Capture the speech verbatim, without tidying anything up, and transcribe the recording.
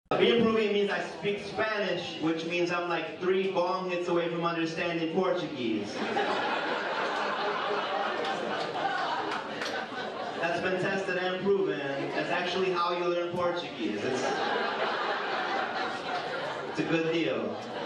Being Peruvian means I speak Spanish, which means I'm like three bong hits away from understanding Portuguese. That's been tested and proven. That's actually how you learn Portuguese. It's, it's a good deal.